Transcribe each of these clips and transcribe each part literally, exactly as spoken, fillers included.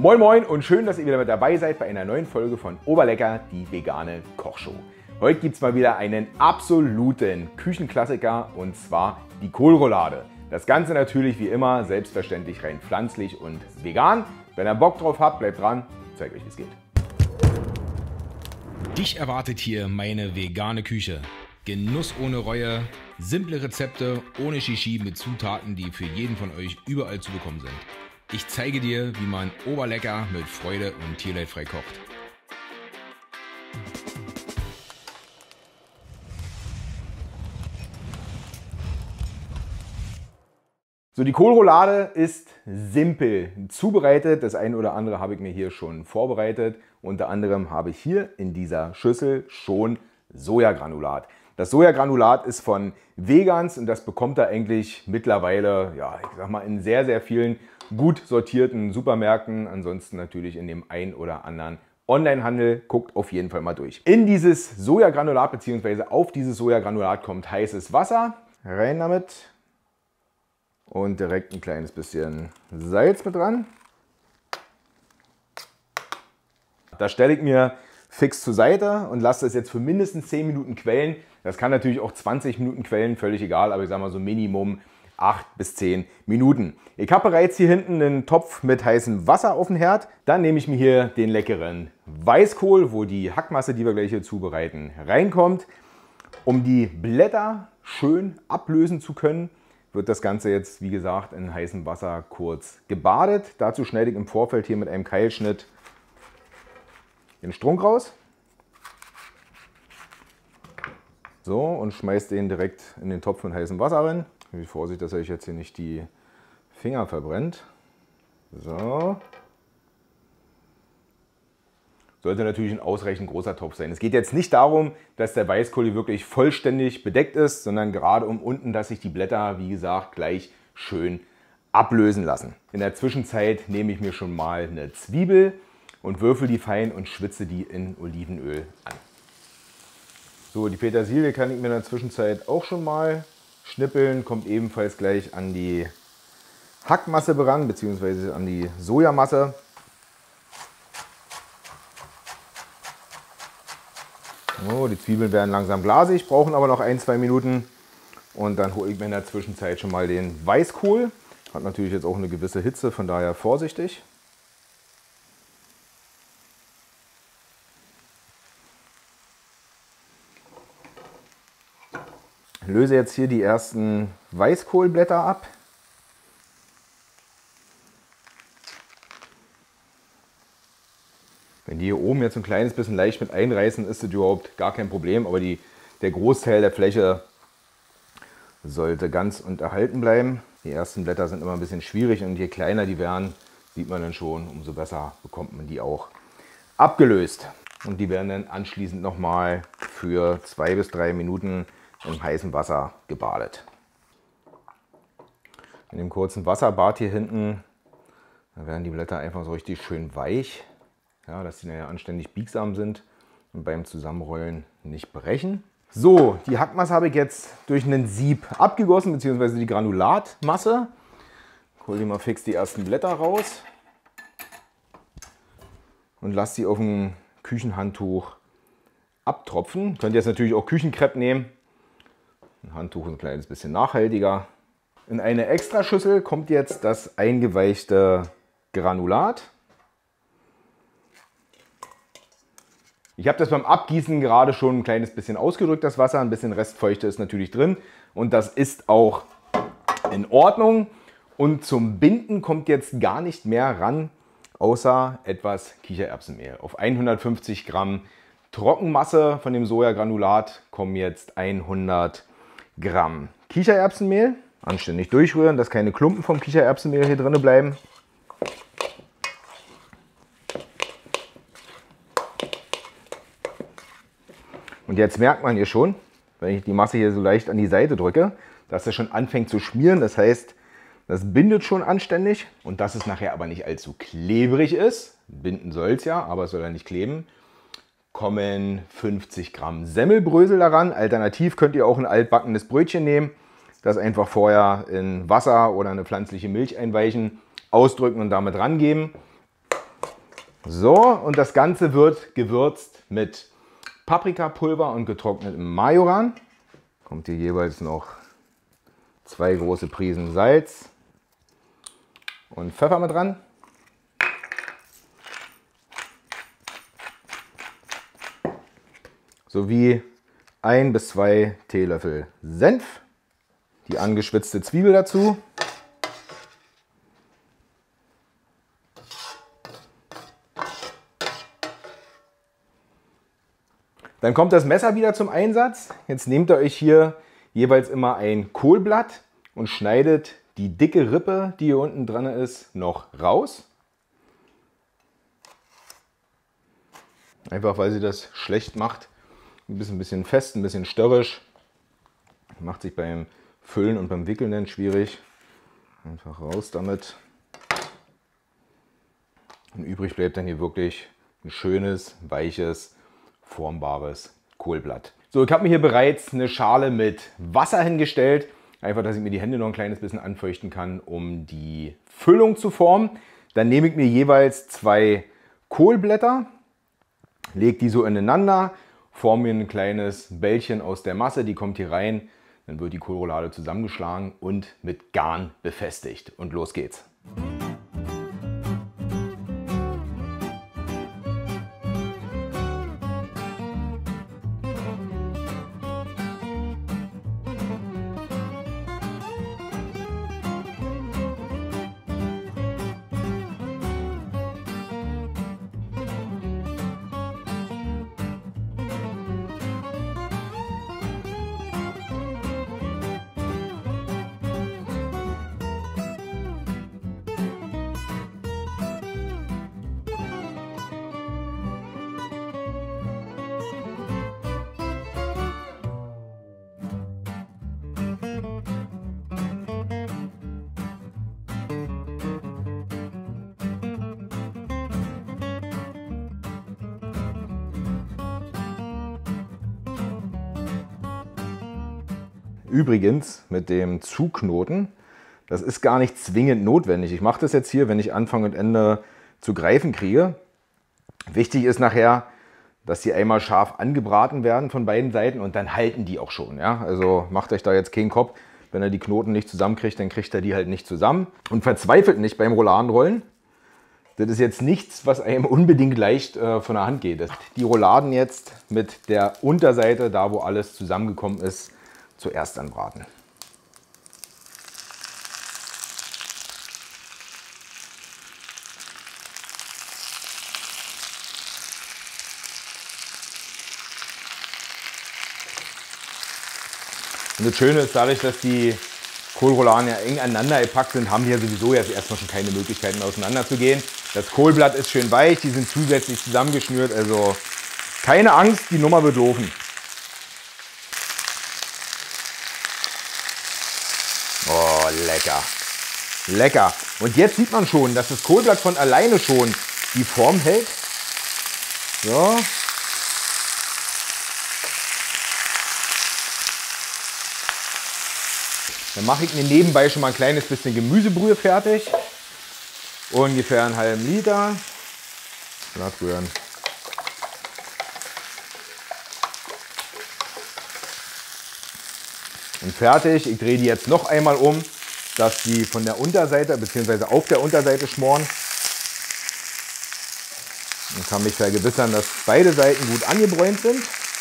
Moin Moin und schön, dass ihr wieder mit dabei seid bei einer neuen Folge von Oberlecker, die vegane Kochshow. Heute gibt es mal wieder einen absoluten Küchenklassiker und zwar die Kohlroulade. Das Ganze natürlich wie immer selbstverständlich rein pflanzlich und vegan. Wenn ihr Bock drauf habt, bleibt dran, ich zeige euch, wie es geht. Dich erwartet hier meine vegane Küche. Genuss ohne Reue, simple Rezepte ohne Shishi mit Zutaten, die für jeden von euch überall zu bekommen sind. Ich zeige dir, wie man oberlecker mit Freude und tierleidfrei kocht. So, die Kohlroulade ist simpel zubereitet. Das eine oder andere habe ich mir hier schon vorbereitet. Unter anderem habe ich hier in dieser Schüssel schon Sojagranulat. Das Sojagranulat ist von Vegans und das bekommt ihr eigentlich mittlerweile, ja, ich sag mal, in sehr, sehr vielen gut sortierten Supermärkten. Ansonsten natürlich in dem ein oder anderen Onlinehandel. Guckt auf jeden Fall mal durch. In dieses Sojagranulat bzw. auf dieses Sojagranulat kommt heißes Wasser. Rein damit. Und direkt ein kleines bisschen Salz mit dran. Das stelle ich mir fix zur Seite und lasse das jetzt für mindestens zehn Minuten quellen. Das kann natürlich auch zwanzig Minuten quellen, völlig egal, aber ich sage mal so Minimum acht bis zehn Minuten. Ich habe bereits hier hinten einen Topf mit heißem Wasser auf dem Herd. Dann nehme ich mir hier den leckeren Weißkohl, wo die Hackmasse, die wir gleich hier zubereiten, reinkommt. Um die Blätter schön ablösen zu können, wird das Ganze jetzt, wie gesagt, in heißem Wasser kurz gebadet. Dazu schneide ich im Vorfeld hier mit einem Keilschnitt den Strunk raus. So, und schmeißt den direkt in den Topf mit heißem Wasser rein. Mit Vorsicht, dass euch jetzt hier nicht die Finger verbrennt. So. Sollte natürlich ein ausreichend großer Topf sein. Es geht jetzt nicht darum, dass der Weißkohl hier wirklich vollständig bedeckt ist, sondern gerade um unten, dass sich die Blätter, wie gesagt, gleich schön ablösen lassen. In der Zwischenzeit nehme ich mir schon mal eine Zwiebel und würfel die fein und schwitze die in Olivenöl an. So, die Petersilie kann ich mir in der Zwischenzeit auch schon mal schnippeln, kommt ebenfalls gleich an die Hackmasse ran, beziehungsweise an die Sojamasse. So, die Zwiebeln werden langsam glasig, brauchen aber noch ein, zwei Minuten. Und dann hole ich mir in der Zwischenzeit schon mal den Weißkohl. Hat natürlich jetzt auch eine gewisse Hitze, von daher vorsichtig. Löse jetzt hier die ersten Weißkohlblätter ab. Wenn die hier oben jetzt ein kleines bisschen leicht mit einreißen, ist das überhaupt gar kein Problem. Aber die, der Großteil der Fläche sollte ganz und erhalten bleiben. Die ersten Blätter sind immer ein bisschen schwierig und je kleiner die werden, sieht man dann schon, umso besser bekommt man die auch abgelöst. Und die werden dann anschließend nochmal für zwei bis drei Minuten in heißem Wasser gebadet. In dem kurzen Wasserbad hier hinten, da werden die Blätter einfach so richtig schön weich, ja, dass sie ja anständig biegsam sind und beim Zusammenrollen nicht brechen. So, die Hackmasse habe ich jetzt durch einen Sieb abgegossen, beziehungsweise die Granulatmasse. Ich hole die mal fix die ersten Blätter raus und lasse sie auf ein Küchenhandtuch abtropfen. Könnt ihr jetzt natürlich auch Küchenkrepp nehmen. Ein Handtuch ist ein kleines bisschen nachhaltiger. In eine Extraschüssel kommt jetzt das eingeweichte Granulat. Ich habe das beim Abgießen gerade schon ein kleines bisschen ausgedrückt, das Wasser. Ein bisschen Restfeuchte ist natürlich drin und das ist auch in Ordnung. Und zum Binden kommt jetzt gar nicht mehr ran, außer etwas Kichererbsenmehl. Auf hundertfünfzig Gramm Trockenmasse von dem Sojagranulat kommen jetzt hundert Gramm Kichererbsenmehl. Anständig durchrühren, dass keine Klumpen vom Kichererbsenmehl hier drin bleiben. Und jetzt merkt man hier schon, wenn ich die Masse hier so leicht an die Seite drücke, dass es schon anfängt zu schmieren. Das heißt, das bindet schon anständig. Und dass es nachher aber nicht allzu klebrig ist, binden soll es ja, aber es soll ja nicht kleben, kommen fünfzig Gramm Semmelbrösel daran. Alternativ könnt ihr auch ein altbackenes Brötchen nehmen, das einfach vorher in Wasser oder eine pflanzliche Milch einweichen, ausdrücken und damit rangeben. So, und das Ganze wird gewürzt mit Paprikapulver und getrocknetem Majoran. Kommt hier jeweils noch zwei große Prisen Salz und Pfeffer mit dran. Sowie ein bis zwei Teelöffel Senf. Die angeschwitzte Zwiebel dazu. Dann kommt das Messer wieder zum Einsatz. Jetzt nehmt ihr euch hier jeweils immer ein Kohlblatt und schneidet die dicke Rippe, die hier unten dran ist, noch raus. Einfach weil sie das schlecht macht. Ein bisschen, ein bisschen fest, ein bisschen störrisch. Macht sich beim Füllen und beim Wickeln dann schwierig. Einfach raus damit. Und übrig bleibt dann hier wirklich ein schönes, weiches, formbares Kohlblatt. So, ich habe mir hier bereits eine Schale mit Wasser hingestellt. Einfach, dass ich mir die Hände noch ein kleines bisschen anfeuchten kann, um die Füllung zu formen. Dann nehme ich mir jeweils zwei Kohlblätter, lege die so ineinander, forme mir ein kleines Bällchen aus der Masse, die kommt hier rein. Dann wird die Kohlroulade zusammengeschlagen und mit Garn befestigt. Und los geht's. Übrigens mit dem Zuknoten, das ist gar nicht zwingend notwendig. Ich mache das jetzt hier, wenn ich Anfang und Ende zu greifen kriege. Wichtig ist nachher, dass die einmal scharf angebraten werden von beiden Seiten und dann halten die auch schon. Ja? Also macht euch da jetzt keinen Kopf. Wenn er die Knoten nicht zusammenkriegt, dann kriegt er die halt nicht zusammen. Und verzweifelt nicht beim Rouladenrollen. Das ist jetzt nichts, was einem unbedingt leicht äh, von der Hand geht. Die Rouladen jetzt mit der Unterseite, da wo alles zusammengekommen ist, zuerst anbraten. Und das Schöne ist, dadurch, dass die Kohlrouladen ja eng aneinander gepackt sind, haben die ja sowieso jetzt erstmal schon keine Möglichkeiten auseinander zu gehen. Das Kohlblatt ist schön weich, die sind zusätzlich zusammengeschnürt, also keine Angst, die Nummer wird laufen. Oh, lecker. Lecker. Und jetzt sieht man schon, dass das Kohlblatt von alleine schon die Form hält. So. Dann mache ich mir nebenbei schon mal ein kleines bisschen Gemüsebrühe fertig. Ungefähr einen halben Liter. Glatt rühren. Und fertig. Ich drehe die jetzt noch einmal um, dass die von der Unterseite bzw. auf der Unterseite schmoren. Und kann mich vergewissern, dass beide Seiten gut angebräunt sind.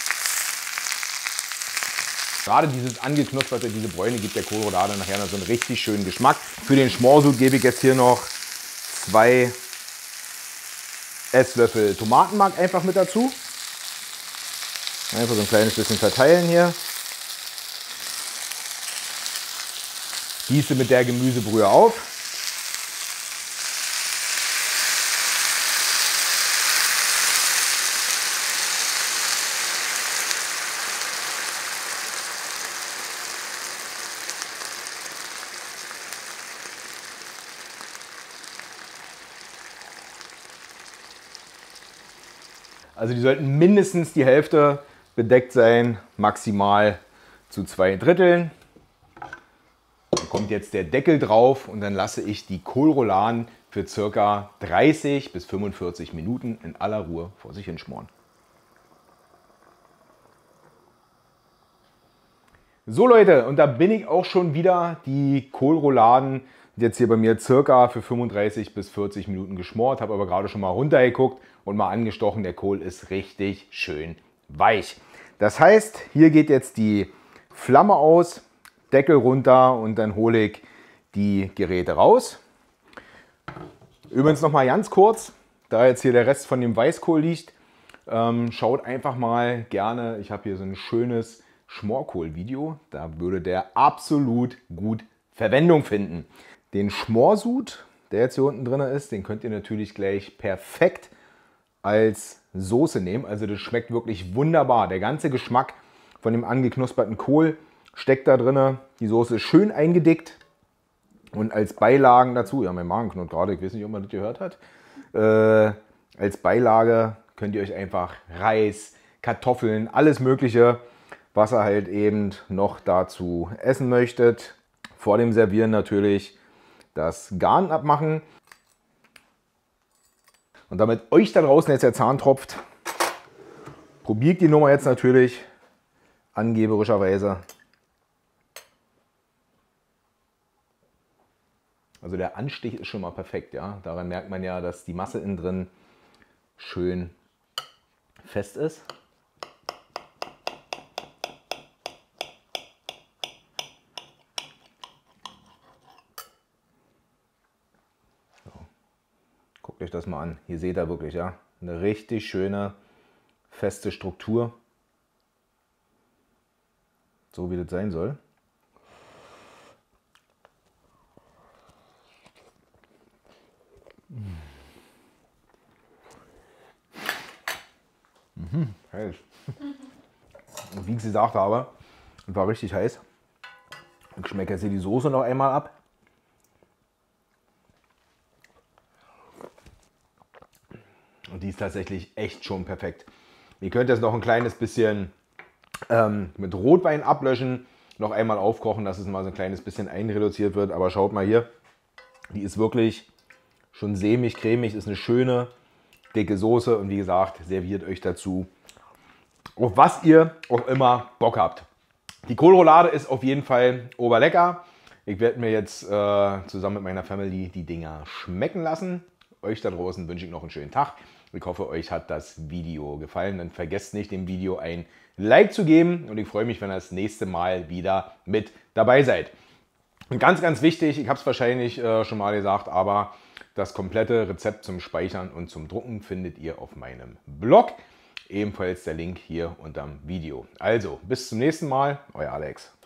Gerade dieses angeknusperte, diese Bräune gibt der Kohlroulade nachher noch so einen richtig schönen Geschmack. Für den Schmorsud gebe ich jetzt hier noch zwei Esslöffel Tomatenmark einfach mit dazu. Einfach so ein kleines bisschen verteilen hier. Gieße mit der Gemüsebrühe auf. Also die sollten mindestens die Hälfte bedeckt sein, maximal zu zwei Dritteln. Dann kommt jetzt der Deckel drauf und dann lasse ich die Kohlrouladen für circa dreißig bis fünfundvierzig Minuten in aller Ruhe vor sich hinschmoren. So Leute, und da bin ich auch schon wieder. Die Kohlrouladen jetzt hier bei mir circa für fünfunddreißig bis vierzig Minuten geschmort. Habe aber gerade schon mal runtergeguckt und mal angestochen. Der Kohl ist richtig schön weich. Das heißt, hier geht jetzt die Flamme aus, Deckel runter und dann hole ich die Geräte raus. Übrigens noch mal ganz kurz, da jetzt hier der Rest von dem Weißkohl liegt, ähm, schaut einfach mal gerne. Ich habe hier so ein schönes Schmorkohl-Video. Da würde der absolut gut Verwendung finden. Den Schmorsud, der jetzt hier unten drin ist, den könnt ihr natürlich gleich perfekt als Soße nehmen. Also das schmeckt wirklich wunderbar. Der ganze Geschmack von dem angeknusperten Kohl steckt da drin. Die Soße ist schön eingedickt. Und als Beilagen dazu, ja, mein Magen knurrt gerade, ich weiß nicht, ob man das gehört hat. Äh, als Beilage könnt ihr euch einfach Reis, Kartoffeln, alles Mögliche, was ihr halt eben noch dazu essen möchtet. Vor dem Servieren natürlich das Garn abmachen. Und damit euch da draußen jetzt der Zahn tropft, probiert die Nummer jetzt natürlich angeberischerweise. Also der Anstich ist schon mal perfekt, ja. Daran merkt man ja, dass die Masse innen drin schön fest ist. So. Guckt euch das mal an. Hier seht ihr wirklich, ja, eine richtig schöne, feste Struktur. So wie das sein soll. Mhm, heiß. Und wie ich gesagt habe, es war richtig heiß. Ich schmecke jetzt hier die Soße noch einmal ab. Und die ist tatsächlich echt schon perfekt. Ihr könnt jetzt noch ein kleines bisschen ähm, mit Rotwein ablöschen, noch einmal aufkochen, dass es mal so ein kleines bisschen einreduziert wird. Aber schaut mal hier, die ist wirklich schon sämig, cremig, ist eine schöne, dicke Soße und wie gesagt, serviert euch dazu, auf was ihr auch immer Bock habt. Die Kohlroulade ist auf jeden Fall oberlecker. Ich werde mir jetzt äh, zusammen mit meiner Family die Dinger schmecken lassen. Euch da draußen wünsche ich noch einen schönen Tag. Ich hoffe, euch hat das Video gefallen. Dann vergesst nicht, dem Video ein Like zu geben und ich freue mich, wenn ihr das nächste Mal wieder mit dabei seid. Und ganz, ganz wichtig, ich habe es wahrscheinlich äh, schon mal gesagt, aber das komplette Rezept zum Speichern und zum Drucken findet ihr auf meinem Blog. Ebenfalls der Link hier unter dem Video. Also, bis zum nächsten Mal, euer Alex.